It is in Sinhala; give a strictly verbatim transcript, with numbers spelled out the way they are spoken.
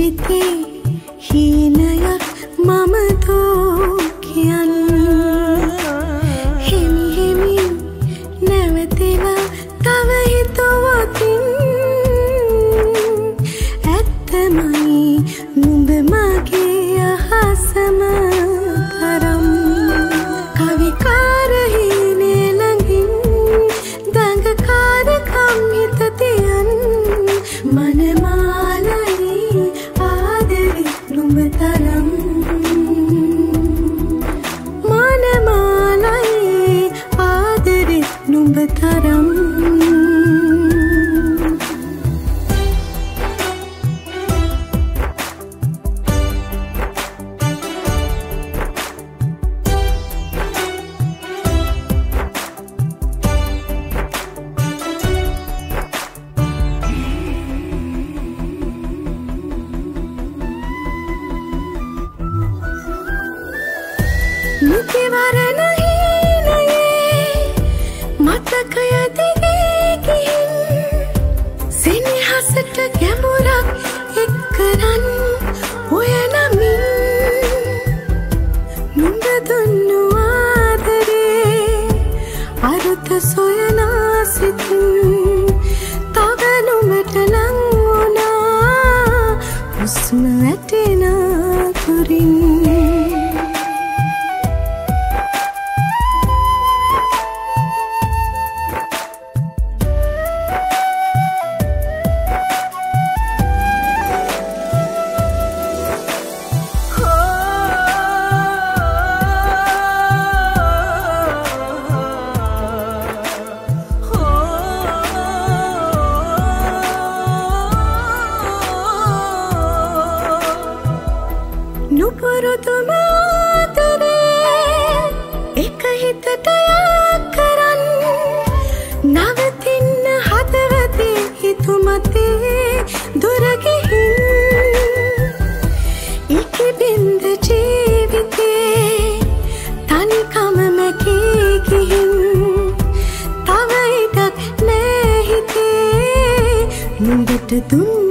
ජීවිතේ හීනයක් මම දෝ කියන්නේ හිමි හිමි නැවතිලා තව හිතුවතින් ඇත්තමයි නුඹ මගේ අහසම තරම් කවිකාර හීනේ ළඟින් දඟකාරකම් හිත තියන් මනමාලයි ආදරේ නුඹ තරම් මනමාලයි ආදරේ නුඹ තරම් නිතිවරණ හීනයේ මතකය දිගේ ගිහින් සෙනෙහසට ගැඹුරක් එක්කරන් හොයනමින් නුඹ දුන්නු ආදරේ අරුත සොයනා සිතින් තව නුඹට ලං වුණා හුස්ම වැටෙන තුරින් නුපුරුතුම ආදරේ එක හිතට යක් කරන් නවතින්න හදවතේ හිතුමතේ දුර ගිහින් ඉකිබින්ද ජීවිතේ තනිකම මැකී ගිහින් තව ඉඩක් නෑ හිතේ නුඹට දුන්න